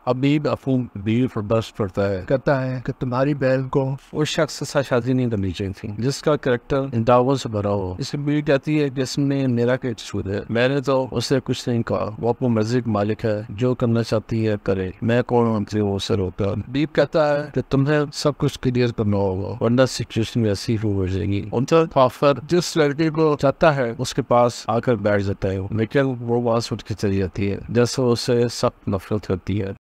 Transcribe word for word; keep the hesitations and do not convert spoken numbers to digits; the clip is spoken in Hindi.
हबीब अफूम बीवी पर बस पड़ता है, कहता है कि तुम्हारी बहन को उस शख्स के साथ शादी नहीं करनी चाहिए थी जिसका करेक्टर इन दावों से भरा हो। इसे बीवी कहती है कि इसने मेरा क्या कसूर है, मैंने तो उसे कुछ नहीं कहा, वो अपनी मर्जी का मालिक है, जो करना चाहती है करे, मैं कौन मंत्री हूँ उसे रोका। बीवी कहता है कि तुम्हें सब कुछ क्लियर करना होगा वरना सिचुएशन वैसी हो जाएगी। उनका ऑफर जिस लड़के को चाहता है उसके पास आकर बैठ जाता है, लेकिन वो वहां से उठ के चली जाती है जैसे उसे सख्त नफरत करती है।